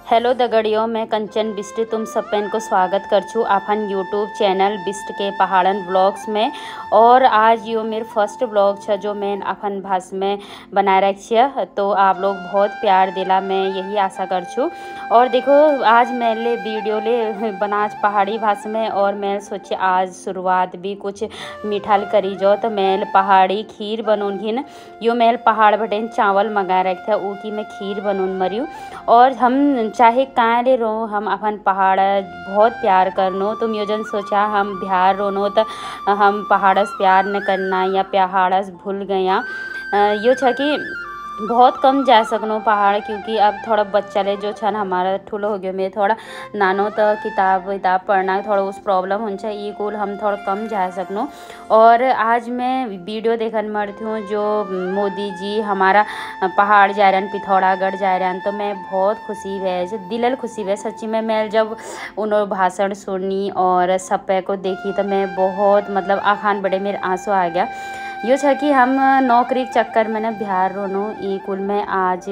Hello दगड़ियों, मैं कंचन बिस्ट तुम सबन को स्वागत कर छू अपन यूट्यूब चैनल बिस्ट के पहाड़न व्लॉग्स में। और आज यो मेरे फर्स्ट व्लॉग छा जो मैं अपन भाषा में बना रखी, तो आप लोग बहुत प्यार दिला, मैं यही आशा कर छू। और देखो आज मैंने वीडियो ले बना पहाड़ी भाषा में, और मैं सोची आज शुरुआत भी कुछ मिठाल करी जो, तो मैं पहाड़ी खीर बनून यो मैं पहाड़ बटेन चावल मंगा रखे थे, ऊकी मैं खीर बनून मरियो। और हम चाहे कहाँ ले रहो, हम अपन पहाड़ बहुत प्यार करनो, तुम योजन सोचा हम बिहार रोनो तो हम पहाड़ से प्यार न करना या पहाड़ से भूल गया। यो छ कि बहुत कम जा सकनो पहाड़, क्योंकि अब थोड़ा बच्चा ले जो छन हमारा ठुलो हो गयो, मैं थोड़ा नानो तो किताब पढ़ना थोड़ा उस प्रॉब्लम हो ये कुल हम थोड़ा कम जा सकनो। और आज मैं वीडियो देखने मरती हूँ जो मोदी जी हमारा पहाड़ जा रहे हैं, पिथौरागढ़ जा रहे हैं, तो मैं बहुत खुशी है, दिल खुशी है सच्ची में। मैं जब उन्होंने भाषण सुनी और सब को देखी तो मैं बहुत मतलब आखान बड़े मेरे आंसू आ गया। यो छ कि हम नौकरी के चक्कर में ना बिहार रोनो ई कुल में आज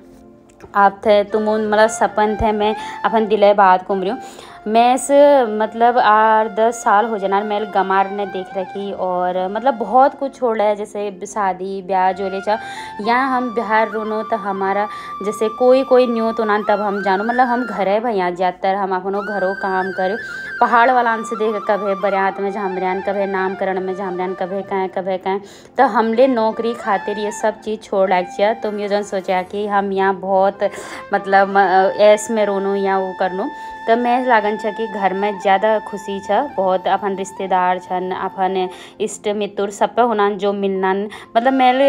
आप थे तुम मतलब सपन थे मैं अपन दिले बात घूम रही हूँ। मैं से मतलब 8-10 साल हो जाना मैं गमार ने देख रखी, और मतलब बहुत कुछ छोड़ा है, जैसे शादी ब्याह जो ले चा यहाँ हम बिहार रोनो तो हमारा जैसे कोई न्यू तो ना तब हम जानो, मतलब हम घर है भैया ज़्यादातर हम अपनों घरों काम करो। पहाड़ वाला से देख कभे बरियात में झामरियान, कभे नामकरण में झामरियान, कभे कहें तो हमले नौकरी खातिर ये सब चीज़ छोड़ लाग। तो मैं जन सोचा कि हम यहाँ बहुत मतलब ऐस में रोनो या वो करनो, तो मैं लागन छ कि घर में ज़्यादा खुशी छ, बहुत अपन रिश्तेदार छन, अपन इष्ट मित्र सब पे होना जो मिलना, मतलब मेरे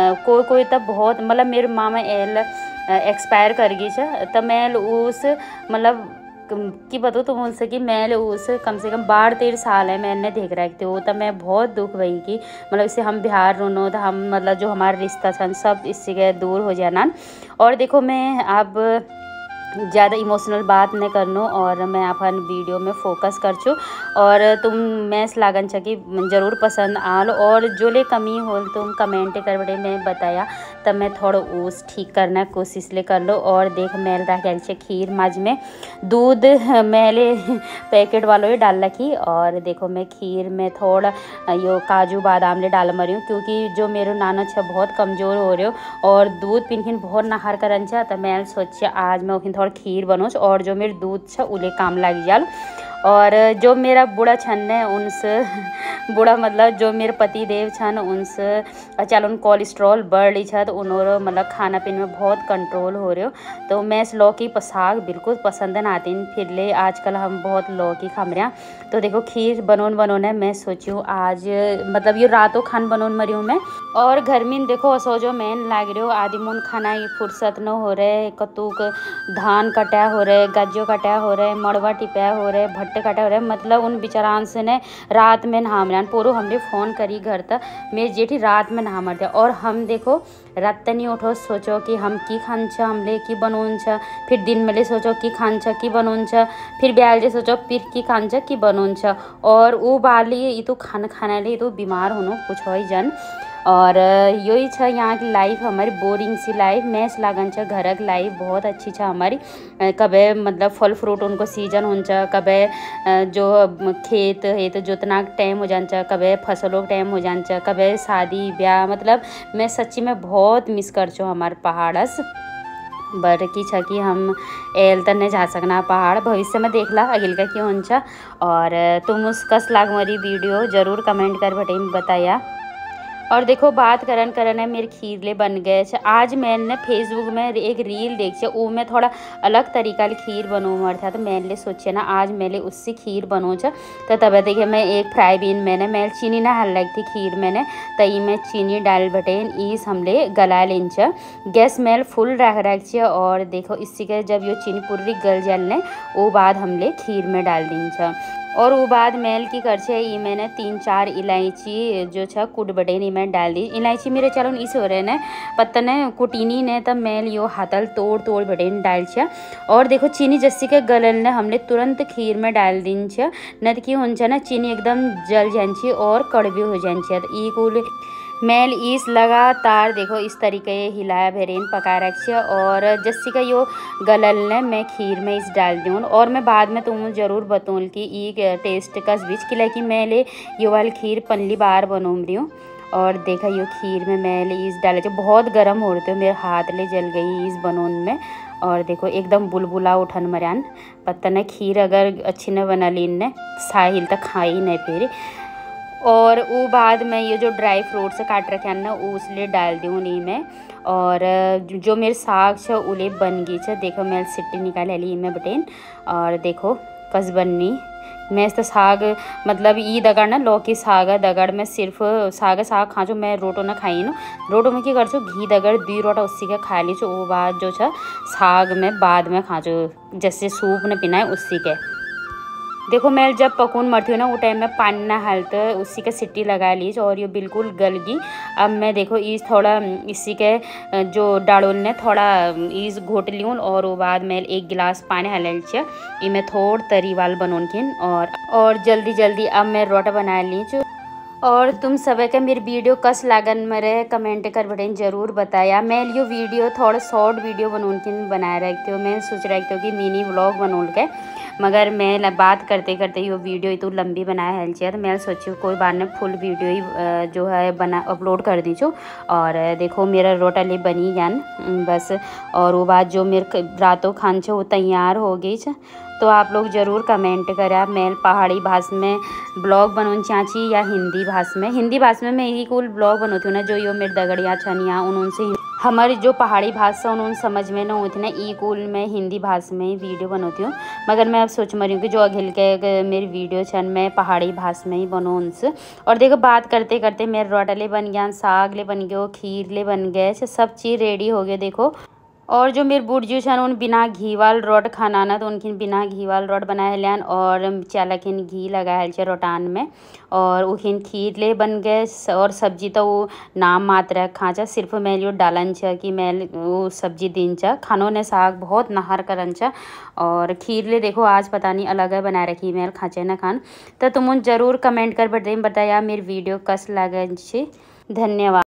कोई तब बहुत मतलब मेरे मामा एल एक्सपायर कर गई छ, तो मैं उस मतलब कि बताओ तुम उनसे कि मैं उस कम से कम 12-13 साल है मैंने देख रखती हूँ, तो मैं बहुत दुख भई कि मतलब इससे हम बिहार रोनो तो हम मतलब जो हमारा रिश्ता छन सब इससे के दूर हो जाना। और देखो मैं अब ज़्यादा इमोशनल बात नहीं करनो, और मैं अपन वीडियो में फोकस कर छूँ। और तुम मैं लागन छ कि ज़रूर पसंद आल, और जो ले कमी हो तुम कमेंट कर बड़े मैं बताया, तब मैं थोड़ा उस ठीक करना कोशिश ले कर लो। और देख मेल रहा खीर माज में दूध मेले पैकेट वालों ही डाल रखी, और देखो मैं खीर में थोड़ा यो काजू बादाम ले डाल मरी हूँ, क्योंकि जो मेरे नाना छ बहुत कमज़ोर हो रहे हो और दूध पिनखिन बहुत नहार करन छ, तो मैं सोचा आज मैं थोड़ा खीर बनोच, और जो मेरे दूध छ उले काम लग जाल। और जो मेरा बूढ़ा छन है उनसे बूढ़ा मतलब जो मेरे पति देव छन उनसे चल उन कोलेस्ट्रॉल बढ़ रही है, तो उन्होंने मतलब खाना पीने में बहुत कंट्रोल हो रहे हो, तो मैं इस लौकी साग बिल्कुल पसंद न आती, फिर ले आजकल हम बहुत लौकी खा रहे हैं। तो देखो खीर बनोने मैं सोची हूँ आज मतलब ये रातों खान बनोन मरी हूँ मैं। और घर में देखो सोचो मैन लाग रहे हो आदि मुन खाना ही फुर्सत न हो रहे, कतुक धान कटा हो रहे, गज्जो कटा हो रहे, मड़वा टिपया हो रहे, भट्टे कटा हो रहे, मतलब उन बेचारान से ने रात में नहा मरान पूरा हमने फ़ोन करी घर तक मेरी जेठी रात में नहा मरते। और हम देखो रात नहीं उठो सोचो कि हम की खान छ हमले की बनोन छ, फिर दिन में ले सोचो की खान छ की बनोन छ, फिर ब्याल जे सोचो फिर की खान छ की बनोन छ, और वो बाली ये तो खाना ले तो बीमार होनो कुछ हो जन। और यही छ यहाँ की लाइफ हमारी बोरिंग सी लाइफ, मैस लागन छ घर की लाइफ बहुत अच्छी छ हमारी। कभी मतलब फल फ्रूट उनको सीजन हो, कभी जो खेत है तो जोतना टाइम हो जान, कभी फसलों का टाइम हो जान, कभी शादी ब्याह, मतलब मैं सच्ची में बहुत मिस कर छो हमारे पहाड़स बर की छ कि हम एल तक नहीं जा सकना पहाड़, भविष्य में देख ला अगिल का क्यों हो। और तुम उस कस लाग मरी वीडियो ज़रूर कमेंट कर बटे बताया। और देखो बात करन है मेरे खीर ले बन गए। आज मैंने फेसबुक में एक रील देखी, वो में थोड़ा अलग तरीका ले खीर बनो मर था, तो मैंने सोचे ना आज मैंने उससे खीर बनो छ। तो तब देखिए मैं एक फ्राई बीन मैं चीनी ना हल लगी थी खीर मैंने, तई में चीनी डाल बटेन ईस हमले गला लेन छ, गैस मेल फुल रख छ। और देखो इसी के जब ये चीनी पूरी गल जलने वो बाद हमले खीर में डाल दिन छ। और वो बाद मेल की कर छे ये मैंने 3-4 इलायची जो छ कुट बटे नहीं मैं डाल दी। इलायची मेरे चलो इस हो रहे ने पत्ता ने कुटीनी ने तब मेल यो हाथल तोड़ बटे डाल छ। और देखो चीनी जस्सी के गलन ने हमने तुरंत खीर में डाल दिन छ, न कि हो ना चीनी एकदम जल जान और कड़वी हो जान छ। तो ई कुल मेल इस लगातार देखो इस तरीके हिलाया भेरेन पका रखे और जस्सी का यो गलल ने मैं खीर में इस डाल दूँ और मैं बाद में तुम ज़रूर बताऊँ कि ये टेस्ट का बीच कि लेकिन मैं यो वाली खीर पहली बार बनूँ रही हूँ। और देखा यो खीर में मैं इस डाले जो बहुत गर्म हो रहे थे, मेरे हाथ ले जल गई इस बनून में। और देखो एकदम बुलबुला उठन मरान पता न खीर अगर अच्छी न बना ली इनने साहिल तक खाई नहीं फिर। और वो बाद में ये जो ड्राई फ्रूट से काट रखे ना उसलिए डाल दूँ नी मैं। और जो मेरे साग छ उले बन गई छ, देखो मैं सिट्टी निकाल ली मैं बटेन। और देखो कस बननी मैं तो साग मतलब ई दगड़ ना लौकी साग दगड़ में सिर्फ साग खा जो मैं रोटो ना खाई नो रोटो में क्या कर छो घी दगड़ 2 रोटा उसी के खा ली छो। वो बाद जो छ साग में बाद में खा जो जैसे सूप ने पीना है उसी के। देखो मैं जब पकून मरती हूँ ना वो टाइम में पानी ना हालते उसी के सिट्टी लगा ली और ये बिल्कुल गल गई। अब मैं देखो इस थोड़ा इसी के जो डाड़ोल ने थोड़ा इस घोट ली और वो बाद में 1 गिलास पानी हल मैं थोड़ तरी वाल बनोन किन और जल्दी जल्दी अब मैं रोटा बना ली चु। और तुम सब के मेरी वीडियो कस लागन मेरे कमेंट कर बटेन ज़रूर बताया। मैं यो वीडियो थोड़ा शॉर्ट वीडियो बनून के बनाए रखती हूँ। मैं सोच रखती हूँ कि मिनी व्लॉग बनून के मगर मैं बात करते करते यो वीडियो तो लंबी बनाया है तो मैं सोची कोई बार ने फुल वीडियो ही जो है बना अपलोड कर दी छो। और देखो मेरा रोटा ले बनी जान बस। और वो बात जो मेरे रातों खान छो वो तैयार हो गई छ। तो आप लोग ज़रूर कमेंट करें मैं पहाड़ी भाषा में ब्लॉग बनून चाची या हिंदी भाषा में मैं यही कुल ब्लॉग बनोती हूँ ना जो यो मेरे दगड़िया छनिया उनसे हमारी जो पहाड़ी भाषा उन समझ में ना होती ना ई कुल में हिंदी भाषा में ही वीडियो बनोती हूँ। मगर मैं अब सोच मरी हूँ कि जो अघिल के मेरी वीडियो छन मैं पहाड़ी भाषा में ही बनूँ उनसे। और देखो बात करते करते मेरे रोटले बन गया, साग ले बन गया, खीर ले बन गए, सब चीज़ रेडी हो गए देखो। और जो मेरे बुढ़जू छन उन बिना घी वाल रोट खाना ना तो उनकी बिना घी वाल रोट बनाए लियान और चालखिन घी लगाए छे रोटान में। और उखिन खीर ले बन गए और सब्जी तो वो नाम मात्र खाचा सिर्फ मैं लियो डालन छ कि मैं वो सब्जी दिन छ खानों ने साग बहुत नहर करन छ। और खीर ले देखो आज पता नहीं अलग है बना रखी मैं खाचे ना खान। तो तुम ज़रूर कमेंट कर बताया मेरी वीडियो कस लगन छे। धन्यवाद।